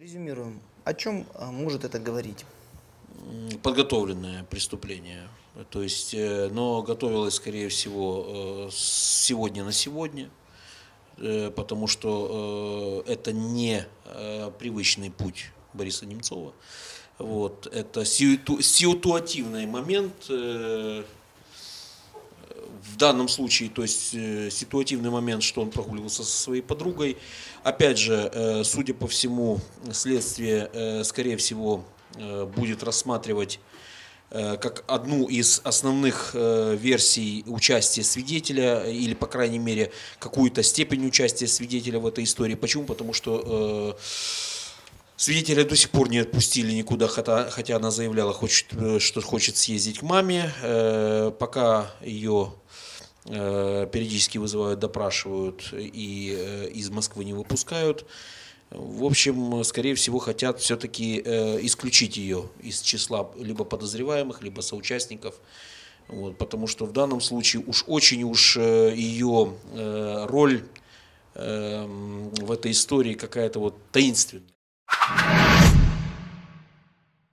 Резюмируем. О чем может это говорить? Подготовленное преступление. То есть, но готовилось, скорее всего, с сегодня на сегодня, потому что это не привычный путь Бориса Немцова. Вот. Это ситуативный момент. В данном случае, то есть ситуативный момент, что он прогуливался со своей подругой. Опять же, судя по всему, следствие, скорее всего, будет рассматривать как одну из основных версий участия свидетеля, или, по крайней мере, какую-то степень участия свидетеля в этой истории. Почему? Потому что свидетеля до сих пор не отпустили никуда, хотя она заявляла, что хочет съездить к маме. Пока ее периодически вызывают, допрашивают и из Москвы не выпускают. В общем, скорее всего, хотят все-таки исключить ее из числа либо подозреваемых, либо соучастников. Вот, потому что в данном случае очень ее роль в этой истории какая-то вот таинственная.